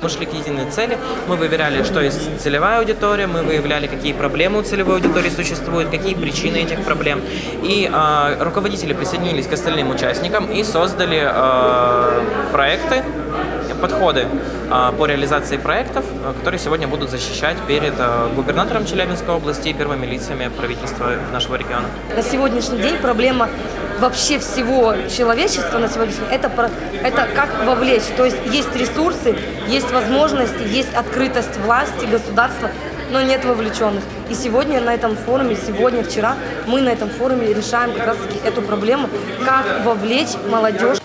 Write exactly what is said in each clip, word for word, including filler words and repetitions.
мы шли к единой цели, мы выверяли, что есть целевая аудитория, мы выявляли, какие проблемы у целевой аудитории существуют, какие причины этих проблем. И э, руководители присоединились к остальным участникам и создали э, проекты, подходы э, по реализации проектов, э, которые сегодня будут защищать перед э, губернатором Челябинской области и первыми лицами правительства нашего региона. На сегодняшний день проблема вообще всего человечества на сегодняшний день это, это как вовлечь. То есть есть ресурсы, есть возможности, есть открытость власти, государства, но нет вовлеченных. И сегодня на этом форуме, сегодня, вчера мы на этом форуме решаем как раз таки эту проблему, как вовлечь молодежь.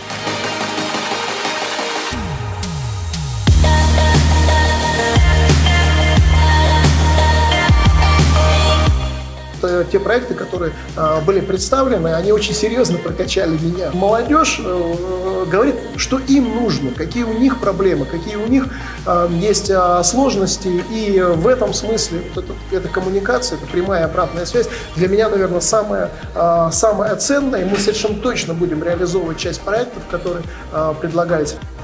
Те проекты, которые э, были представлены, они очень серьезно прокачали меня. Молодежь э, говорит, что им нужно, какие у них проблемы, какие у них э, есть э, сложности. И в этом смысле вот это, эта коммуникация, это прямая обратная связь, для меня, наверное, самая, э, самая ценная. И мы совершенно точно будем реализовывать часть проектов, которые э, предлагались.